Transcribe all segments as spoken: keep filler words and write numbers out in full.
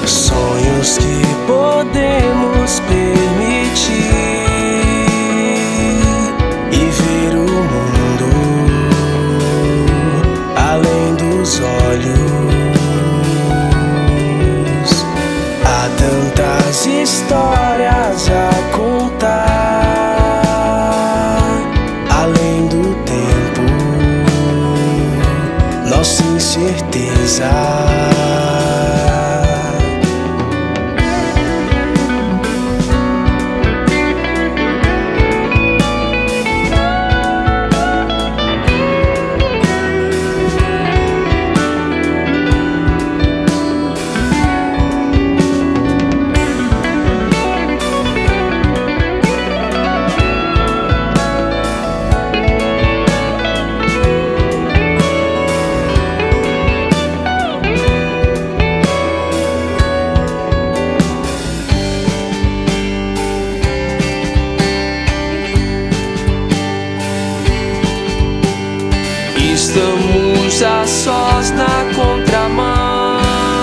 sonhos que podemos permitir e ver o mundo além dos olhos. Há tantas histórias a contar além do tempo, nossa incerteza. Estamos a sós na contramão.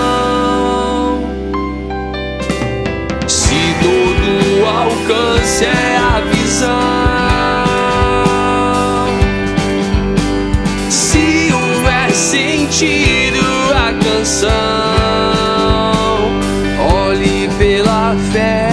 Se todo alcance é a visão, se houver sentido a canção, olhe pela fé.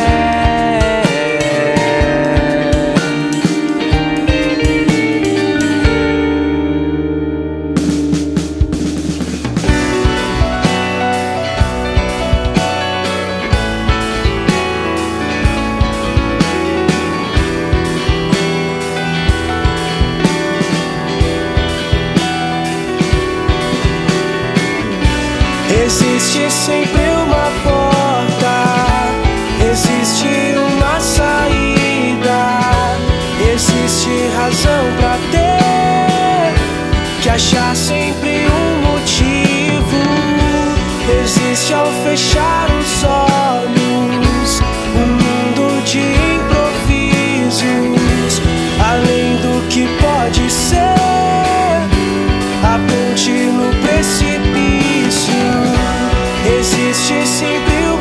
Existe sempre uma porta, existe uma saída, existe razão pra ter que achar sempre um motivo. Existe ao fechar os olhos um mundo de improvisos, além do que pode ser a ponte no precipício. Existe sempre